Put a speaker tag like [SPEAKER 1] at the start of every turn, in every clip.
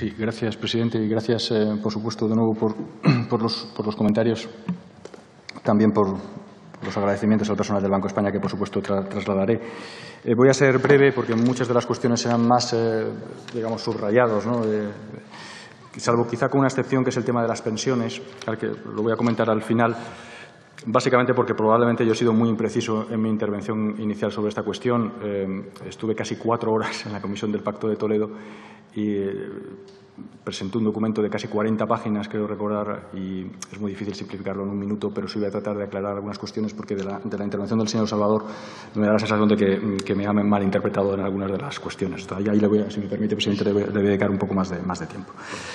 [SPEAKER 1] Sí, gracias, presidente, y gracias, por supuesto, de nuevo por los comentarios, también por los agradecimientos al personal del Banco de España que, por supuesto, trasladaré. Voy a ser breve porque muchas de las cuestiones serán más, digamos, subrayados, ¿no? Salvo quizá con una excepción, que es el tema de las pensiones, al que lo voy a comentar al final, básicamente porque probablemente yo he sido muy impreciso en mi intervención inicial sobre esta cuestión. Estuve casi 4 horas en la Comisión del Pacto de Toledo y presenté un documento de casi 40 páginas, creo recordar, y es muy difícil simplificarlo en un minuto, pero sí voy a tratar de aclarar algunas cuestiones porque de la intervención del señor Salvador me da la sensación de que me han malinterpretado en algunas de las cuestiones. Ahí le voy a, si me permite, presidente, le voy a dedicar un poco más de tiempo.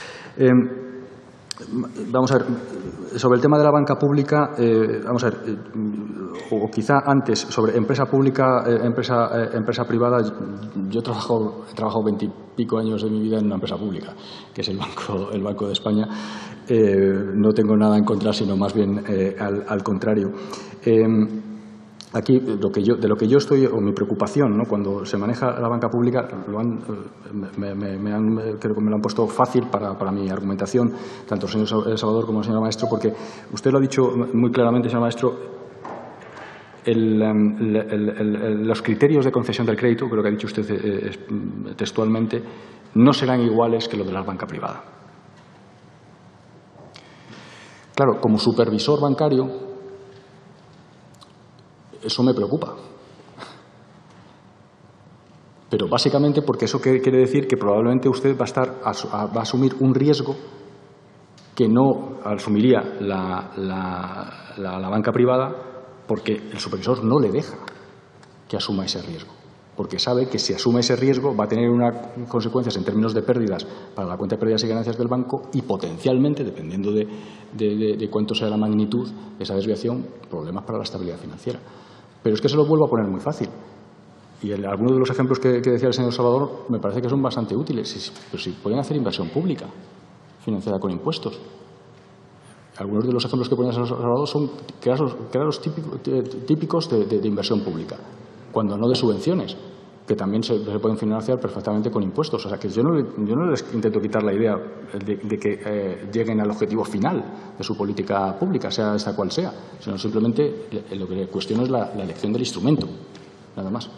[SPEAKER 1] Vamos a ver, sobre el tema de la banca pública, vamos a ver, o quizá antes, sobre empresa pública, empresa privada. Yo he trabajado 20 y pico años de mi vida en una empresa pública, que es el Banco de España. No tengo nada en contra, sino más bien al contrario. Aquí, de lo que yo estoy, o mi preocupación, ¿no?, cuando se maneja la banca pública, creo que me lo han puesto fácil para mi argumentación, tanto el señor Salvador como el señor Maestro, porque usted lo ha dicho muy claramente, señor Maestro, los criterios de concesión del crédito, creo que ha dicho usted textualmente, no serán iguales que los de la banca privada. Claro, como supervisor bancario, eso me preocupa. Pero básicamente porque eso quiere decir que probablemente usted va a asumir un riesgo que no asumiría la banca privada, porque el supervisor no le deja que asuma ese riesgo. Porque sabe que si asume ese riesgo va a tener unas consecuencias en términos de pérdidas para la cuenta de pérdidas y ganancias del banco y potencialmente, dependiendo de cuánto sea la magnitud de esa desviación, problemas para la estabilidad financiera. Pero es que se lo vuelvo a poner muy fácil. Y algunos de los ejemplos que decía el señor Salvador me parece que son bastante útiles. Pero si pueden hacer inversión pública financiada con impuestos. Algunos de los ejemplos que ponía el señor Salvador son claros típicos de inversión pública, cuando no de subvenciones, que también se pueden financiar perfectamente con impuestos. O sea, que yo no les intento quitar la idea de que lleguen al objetivo final de su política pública, sea esta cual sea, sino simplemente lo que cuestiono es la elección del instrumento, nada más.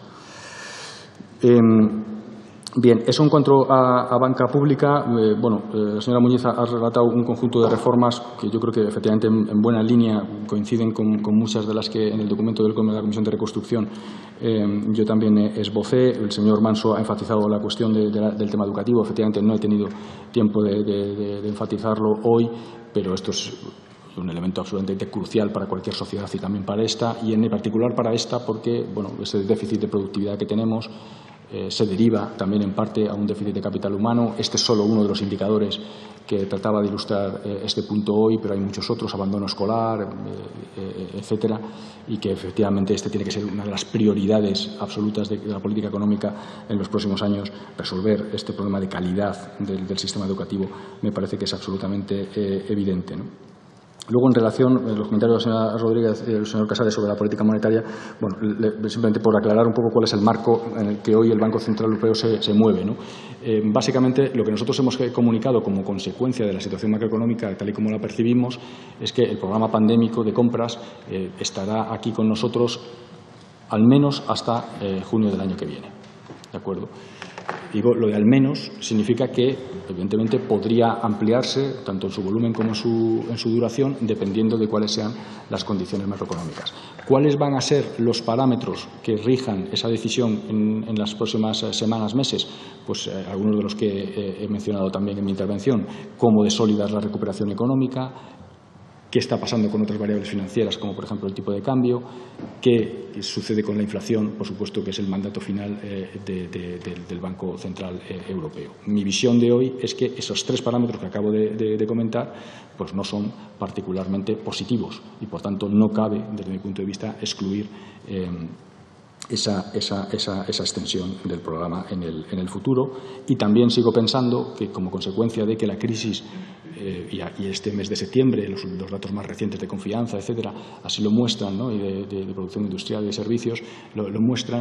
[SPEAKER 1] Bien, eso en cuanto a banca pública. La señora Muñiz ha relatado un conjunto de reformas que yo creo que efectivamente en buena línea coinciden con muchas de las que en el documento de la Comisión de Reconstrucción yo también esbocé. El señor Manso ha enfatizado la cuestión del tema educativo. Efectivamente no he tenido tiempo de enfatizarlo hoy, pero esto es un elemento absolutamente crucial para cualquier sociedad y también para esta, y en particular para esta porque ese déficit de productividad que tenemos se deriva también en parte a un déficit de capital humano. Este es solo uno de los indicadores que trataba de ilustrar este punto hoy, pero hay muchos otros, abandono escolar, etcétera, y que efectivamente este tiene que ser una de las prioridades absolutas de la política económica en los próximos años. Resolver este problema de calidad del sistema educativo me parece que es absolutamente evidente, ¿no? Luego, en relación a los comentarios de la señora Rodríguez y del señor Casares sobre la política monetaria, simplemente por aclarar un poco cuál es el marco en el que hoy el Banco Central Europeo se mueve, ¿no? Básicamente, lo que nosotros hemos comunicado como consecuencia de la situación macroeconómica, tal y como la percibimos, es que el programa pandémico de compras estará aquí con nosotros al menos hasta junio del año que viene. ¿De acuerdo? Digo, lo de al menos significa que, evidentemente, podría ampliarse tanto en su volumen como en su duración, dependiendo de cuáles sean las condiciones macroeconómicas. ¿Cuáles van a ser los parámetros que rijan esa decisión en las próximas semanas, meses? Pues algunos de los que he mencionado también en mi intervención, cómo de sólida es la recuperación económica, qué está pasando con otras variables financieras, como por ejemplo el tipo de cambio, qué sucede con la inflación, por supuesto, que es el mandato final del Banco Central Europeo. Mi visión de hoy es que esos 3 parámetros que acabo de comentar pues no son particularmente positivos y, por tanto, no cabe, desde mi punto de vista, excluir esa extensión del programa en el futuro. Y también sigo pensando que, como consecuencia de que la crisis y este mes de septiembre, los datos más recientes de confianza, etcétera, así lo muestran, ¿no?, y de producción industrial y de servicios, lo muestran,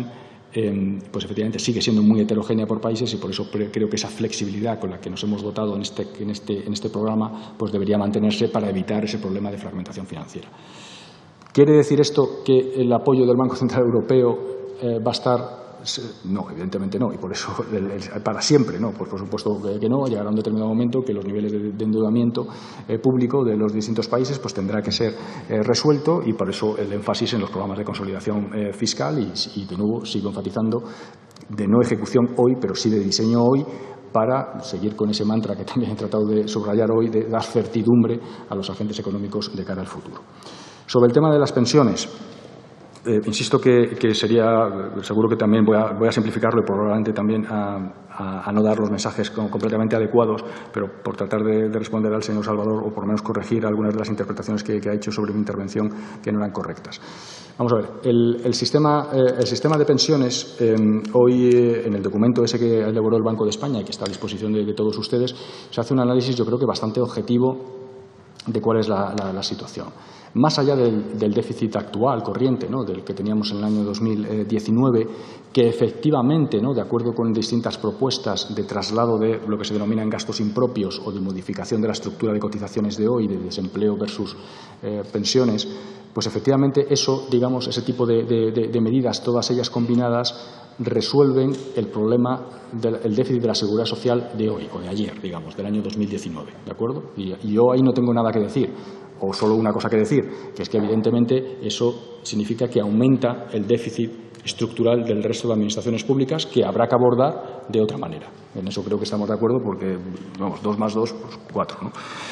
[SPEAKER 1] pues efectivamente sigue siendo muy heterogénea por países, y por eso creo que esa flexibilidad con la que nos hemos dotado en este programa pues debería mantenerse para evitar ese problema de fragmentación financiera. ¿Quiere decir esto que el apoyo del Banco Central Europeo va a estar? No, evidentemente no, y por eso para siempre no, pues por supuesto que no. Llegará un determinado momento que los niveles de endeudamiento público de los distintos países pues tendrá que ser resuelto, y por eso el énfasis en los programas de consolidación fiscal y de nuevo sigo enfatizando de no ejecución hoy, pero sí de diseño hoy, para seguir con ese mantra que también he tratado de subrayar hoy, de dar certidumbre a los agentes económicos de cara al futuro. Sobre el tema de las pensiones, insisto que sería, seguro que también voy a simplificarlo y probablemente también a no dar los mensajes completamente adecuados, pero por tratar de responder al señor Salvador, o por lo menos corregir algunas de las interpretaciones que ha hecho sobre mi intervención que no eran correctas. Vamos a ver, el sistema de pensiones, hoy en el documento ese que elaboró el Banco de España y que está a disposición de todos ustedes, se hace un análisis, yo creo que bastante objetivo, de cuál es la situación. Más allá del déficit actual, corriente, ¿no?, del que teníamos en el año 2019, que efectivamente, ¿no?, de acuerdo con distintas propuestas de traslado de lo que se denominan gastos impropios o de modificación de la estructura de cotizaciones de hoy, de desempleo versus pensiones, pues efectivamente eso, digamos, ese tipo de medidas, todas ellas combinadas, resuelven el problema del déficit de la seguridad social de hoy o de ayer, digamos, del año 2019, ¿de acuerdo? Y yo ahí no tengo nada que decir, o solo una cosa que decir, que es que evidentemente eso significa que aumenta el déficit estructural del resto de administraciones públicas, que habrá que abordar de otra manera. En eso creo que estamos de acuerdo, porque, vamos, 2 más 2, pues 4, ¿no?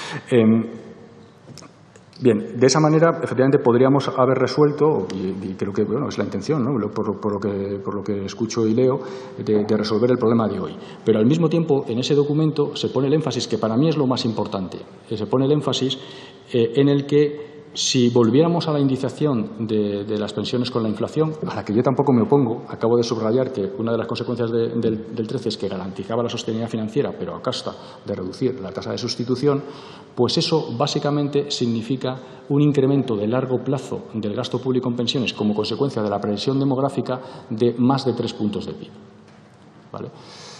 [SPEAKER 1] Bien, de esa manera, efectivamente, podríamos haber resuelto, y creo que bueno, es la intención, ¿no?, por lo que escucho y leo, de resolver el problema de hoy. Pero al mismo tiempo, en ese documento se pone el énfasis, que para mí es lo más importante, se pone el énfasis en el que si volviéramos a la indexación de las pensiones con la inflación, a la que yo tampoco me opongo, acabo de subrayar que una de las consecuencias del 13 es que garantizaba la sostenibilidad financiera, pero a costa de reducir la tasa de sustitución, pues eso básicamente significa un incremento de largo plazo del gasto público en pensiones como consecuencia de la previsión demográfica de más de 3 puntos de PIB. ¿Vale?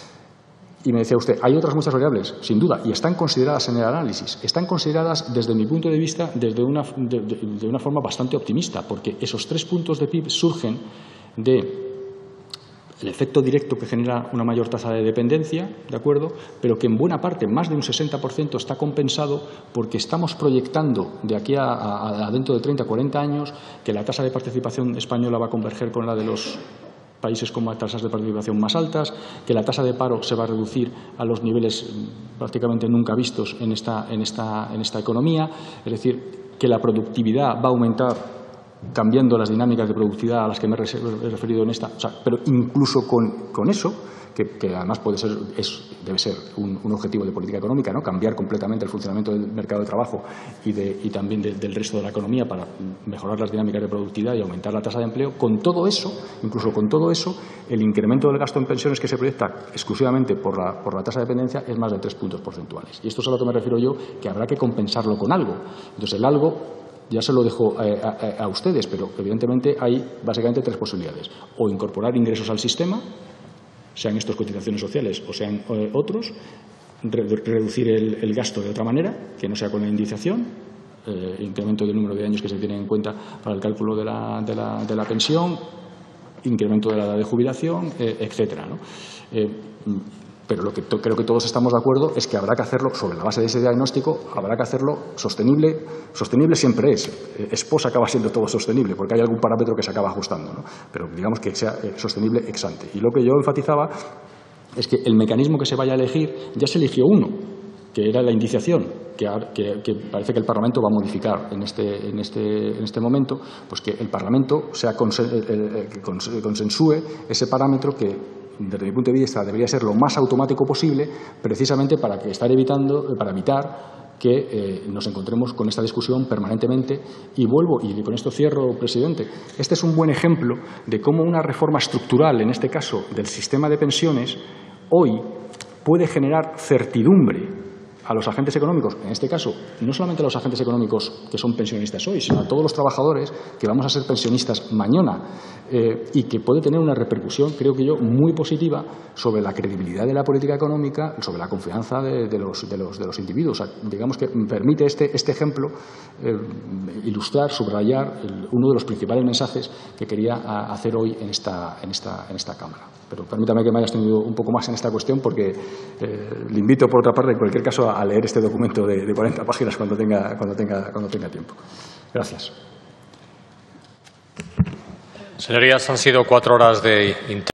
[SPEAKER 1] Y me decía usted, ¿hay otras muchas variables? Sin duda, y están consideradas en el análisis. Están consideradas, desde mi punto de vista, de una forma bastante optimista, porque esos 3 puntos de PIB surgen del efecto directo que genera una mayor tasa de dependencia, ¿de acuerdo?, pero que en buena parte, más de un 60%, está compensado porque estamos proyectando de aquí a dentro de 30 o 40 años que la tasa de participación española va a converger con la de los países con tasas de participación más altas, que la tasa de paro se va a reducir a los niveles prácticamente nunca vistos en esta economía, es decir, que la productividad va a aumentar cambiando las dinámicas de productividad a las que me he referido en esta. O sea, pero incluso con eso, que además debe ser un objetivo de política económica, ¿no?, cambiar completamente el funcionamiento del mercado de trabajo y también del resto de la economía para mejorar las dinámicas de productividad y aumentar la tasa de empleo. Con todo eso, incluso con todo eso, el incremento del gasto en pensiones que se proyecta exclusivamente por la tasa de dependencia es más de 3 puntos porcentuales. Y esto es a lo que me refiero yo, que habrá que compensarlo con algo. Entonces, el algo ya se lo dejo a ustedes, pero evidentemente hay básicamente 3 posibilidades. O incorporar ingresos al sistema, sean estos cotizaciones sociales o sean otros, reducir el gasto de otra manera, que no sea con la indexación, incremento del número de años que se tienen en cuenta para el cálculo de la pensión, incremento de la edad de jubilación, etcétera, ¿no? Pero lo que creo que todos estamos de acuerdo es que habrá que hacerlo, sobre la base de ese diagnóstico, habrá que hacerlo sostenible. Sostenible siempre es post acaba siendo todo sostenible, porque hay algún parámetro que se acaba ajustando, ¿no? Pero digamos que sea sostenible ex ante. Y lo que yo enfatizaba es que el mecanismo que se vaya a elegir, ya se eligió uno, que era la indexación, que parece que el Parlamento va a modificar en este momento, pues que el Parlamento consensúe ese parámetro que, desde mi punto de vista, debería ser lo más automático posible, precisamente para evitar que nos encontremos con esta discusión permanentemente. Y vuelvo, y con esto cierro, presidente, este es un buen ejemplo de cómo una reforma estructural, en este caso del sistema de pensiones, hoy puede generar certidumbre a los agentes económicos, en este caso, no solamente a los agentes económicos que son pensionistas hoy, sino a todos los trabajadores que vamos a ser pensionistas mañana, y que puede tener una repercusión, creo que yo, muy positiva sobre la credibilidad de la política económica, sobre la confianza de los individuos. O sea, digamos que permite este ejemplo ilustrar, subrayar uno de los principales mensajes que quería hacer hoy en esta Cámara. Pero permítame que me haya extendido un poco más en esta cuestión porque le invito, por otra parte, en cualquier caso, a leer este documento de 40 páginas cuando tenga tiempo. Gracias.
[SPEAKER 2] Señorías, han sido 4 horas de